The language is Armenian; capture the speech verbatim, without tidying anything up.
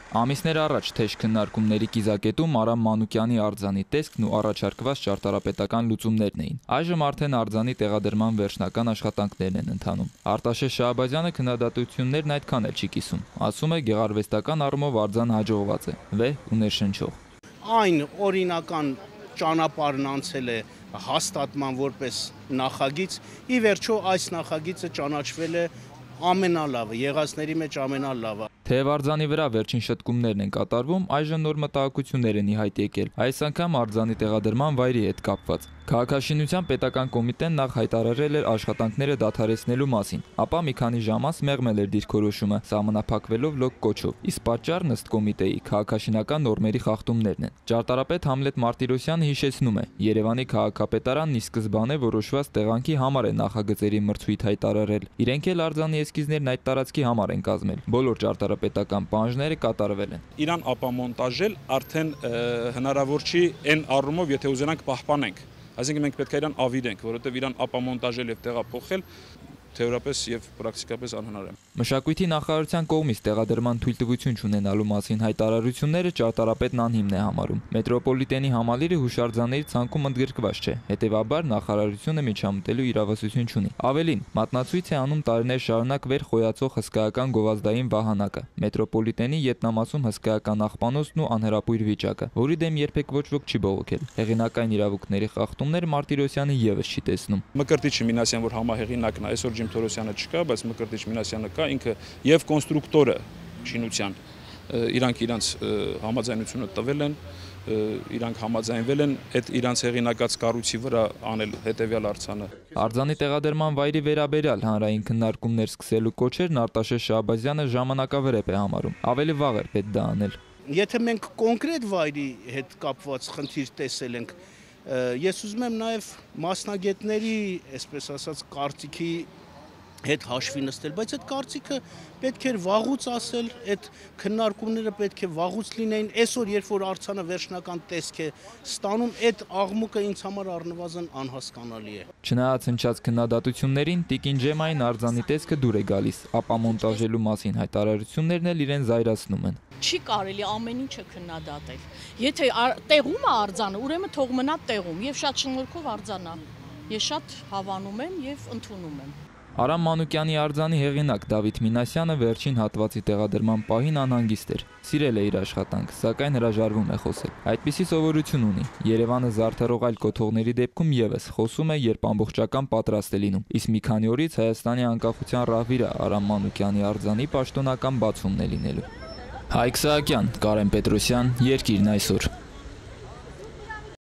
Ամիսներ առաջ թեժ քննարկումների կիզակետում Արամ Մանուկյանի արձանի տեսքն ու առաջարկված ճարտարապետական լուծումներն էին։ Այժմ արդեն արձանի տեղադրման վերջնական աշխատանքներն են ընթանում։ Արտաշես Շահբազյանը քննադատություններն այդքան էլ չի կիսում։ Ասում է, գեղարվեստական առումով արձան հաջողված է, վեհ ու ներշնչող։ Այն օրինական ճանապարհն անցել է հաստատման որպես նախագիծ, ի վերջո այս նախագիծը ճանաչվել է ամենալավը, եղածների մեջ ամենալավը։ Թեև արձանի վրա վերջին շտկումներն են կատարվում, այժմ նոր մտահոգություններ են ի հայտ եկել, այս անգամ արձանի տեղադրման վայրի հետ կապված։ Քաղաքաշինության պետական կոմիտեն նախ հայտարարել էր աշխատանքները դադարեցնելու մասին, ապա մի քանի ժամ անց մեղմել էր դիրքորոշումը, սահմանափակվելով լոկ կոչով, իսկ պատճառն ըստ կոմիտեի քաղաքաշինական նորմերի խախտումներն են։ Ճարտարապետ Համլետ Մարտիրոսյանը հիշեցնում է, Երևանի քաղաքապետարանն ի սկզբանե որոշված տեղանքի համար է նախագծերի մրցույթ հայտարարել։ Իրենք էլ արձանի էսքիզներն այդ տարածքի համար են կազմել։ Բոլոր ճարտարապետական պահանջները կատարվել են։ Իրան ապամոնտաժել արդեն հնարավոր չի այն առումով, եթե ուզենանք պահպանենք։ Այսինքն մենք պետք է իրան ավիրենք, որովհետև իրան ապամոնտաժել եւ տեղափոխել թեորապես եւ պրակտիկապես անհնար է։ Մշակույթի նախարարության կողմից տեղադրման թույլտվություն չունենալու մասին հայտարարությունները ճարտարապետն անհիմն է համարում։ Մետրոպոլիտենի համալիրը հուշարձանների ցանկում ընդգրկված չէ, հետևաբար նախարարությունը միջամտելու իրավասություն չունի։ Ավելին, մատնացույց է անում տարիներ շարունակ վեր խոյացող հսկայական գովազդային վահանակը, մետրոպոլիտենի ետնամասում հսկայական աղբանոցն ու անհրապույր վիճակը, որի դեմ երբեք ոչ ոք չի բողոքել։ Հեղինակային իրավունքների խախտումներ Մարտիրոսյանը եւս չի տեսնում։ Մկրտիչ Մինասյան, որ համահեղինակն է, այսօր Թորոսյանը չկա, բայց Մկրտիչ Մինասյանը կա, ինքը եւ կոնստրուկտորը շինության, իրանք իրանց համաձայնությունը տվել են, իրանք համաձայնվել են այդ իրանց հեղինակած կառույցի վրա անել հետեւյալ արձանը։ Արձանի տեղադրման վայրի վերաբերյալ հանրային քննարկումներ սկսելու կոչերն Արտաշես Շահբազյանը ժամանակավրեպ է համարում։ Ավելի վաղ էր պետք դա անել։ Եթե մենք կոնկրետ վայրի հետ կապված խնդիր տեսել ենք, ես ուզում եմ նաեւ մասնագետների, այսպես ասած, կարծիքի հետ հաշվի նստել, բայց այդ կարծիքը պետք էր վաղուց ասել, այդ քննարկումները պետք է վաղուց լինեին։ Այսօր, երբ որ արձանը վերջնական տեսք է ստանում, այդ աղմուկը ինձ համար առնվազն անհասկանալի է։ Չնայած հնչած քննադատություններին, Տիկին Ջեմային արձանի տեսքը դուր է գալիս, ապա մոնտաժելու մասին հայտարարություններն էլ իրեն զայրացնում են։ Չի կարելի ամեն ինչը քննադատել։ Եթե տեղում է արձանը, ուրեմն թող մնա տեղում եւ շատ շնորհքով արձանա։ Ես շատ հավանում եմ եւ ընդունում եմ։ Արամ Մանուկյանի արձանի հեղինակ Դավիթ Մինասյանը վերջին հատվածի տեղադրման պահին անհանգիստ էր։ Սիրել է իր աշխատանքը, սակայն հրաժարվում է խոսել։ Այդպիսի սովորություն ունի։ Երևանը զարդարող այլ կոթողների դեպքում եւս խոսում է, երբ ամբողջական պատրաստ է լինում։ Իսկ մի քանի օրից Հայաստանի անկախության ռահվիրը Արամ Մանուկյանի արձանի պաշտոնական բացումն է լինելու։ Հայկ Սահակյան, Կարեն Պետրոսյան, Երկիրն այսօր։